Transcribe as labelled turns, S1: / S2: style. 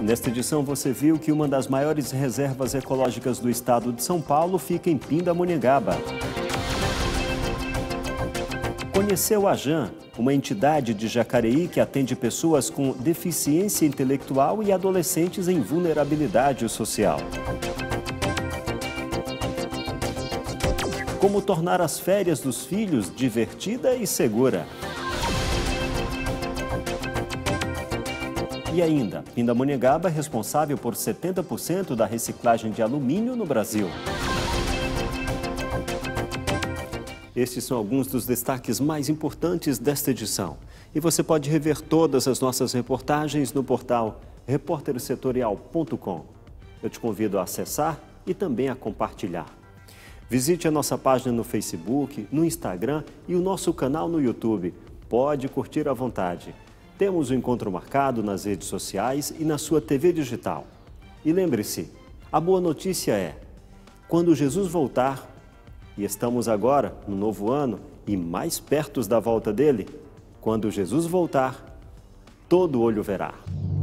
S1: Nesta edição você viu que uma das maiores reservas ecológicas do estado de São Paulo fica em Pindamonhangaba. Conheceu a JAN, uma entidade de Jacareí que atende pessoas com deficiência intelectual e adolescentes em vulnerabilidade social. Como tornar as férias dos filhos divertida e segura. E ainda, Pindamonhangaba é responsável por 70% da reciclagem de alumínio no Brasil. Estes são alguns dos destaques mais importantes desta edição. E você pode rever todas as nossas reportagens no portal repórtersetorial.com. Eu te convido a acessar e também a compartilhar. Visite a nossa página no Facebook, no Instagram e o nosso canal no YouTube. Pode curtir à vontade. Temos o encontro marcado nas redes sociais e na sua TV digital. E lembre-se, a boa notícia é, quando Jesus voltar, e estamos agora no novo ano e mais perto da volta dele, quando Jesus voltar, todo olho verá.